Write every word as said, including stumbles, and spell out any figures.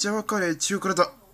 ジャワカレー中辛だ。